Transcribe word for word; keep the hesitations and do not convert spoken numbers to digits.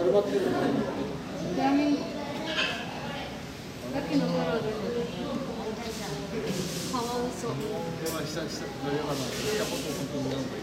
フラミンゴ。だけのカラーで。カワウソ。